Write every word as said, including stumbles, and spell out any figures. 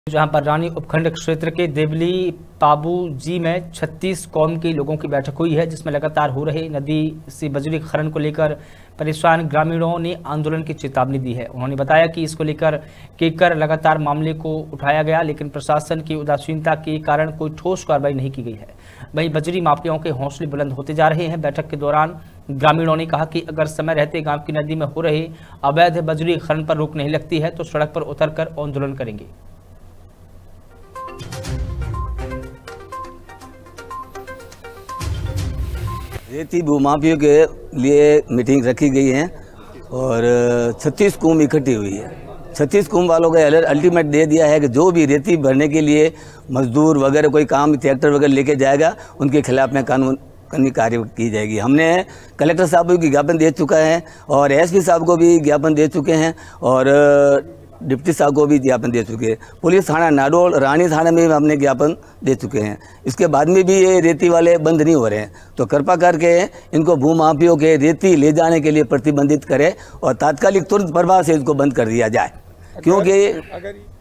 जहां पर रानी उपखंड क्षेत्र के देवली पाबू जी में छत्तीस कौम के लोगों की बैठक हुई है, जिसमें लगातार हो रहे नदी से बजरी खनन को लेकर परेशान ग्रामीणों ने आंदोलन की चेतावनी दी है। उन्होंने बताया कि इसको लेकर केकर लगातार मामले को उठाया गया, लेकिन प्रशासन की उदासीनता के कारण कोई ठोस कार्रवाई नहीं की गई है। वहीं बजरी माफियाओं के हौसले बुलंद होते जा रहे हैं। बैठक के दौरान ग्रामीणों ने कहा कि अगर समय रहते गांव की नदी में हो रहे अवैध बजरी खनन पर रोक नहीं लगती है तो सड़क पर उतरकर आंदोलन करेंगे। रेती भूमाफियों के लिए मीटिंग रखी गई है और छत्तीस कुंभ इकट्ठी हुई है। छत्तीस कुंभ वालों का अल्टीमेट दे दिया है कि जो भी रेती भरने के लिए मजदूर वगैरह कोई काम ट्रैक्टर वगैरह लेके जाएगा, उनके खिलाफ में कानून कानूनी कार्रवाई की जाएगी। हमने कलेक्टर साहब को भी ज्ञापन दे चुका है और एसपी साहब को भी ज्ञापन दे चुके हैं और डिप्टी साहब को भी ज्ञापन दे चुके हैं। पुलिस थाना नाडोल, रानी थाना में भी हमने ज्ञापन दे चुके हैं। इसके बाद में भी ये रेती वाले बंद नहीं हो रहे हैं, तो कृपा करके इनको भूमाफियों के रेती ले जाने के लिए प्रतिबंधित करें और तात्कालिक तुरंत प्रभाव से इसको बंद कर दिया जाए, क्योंकि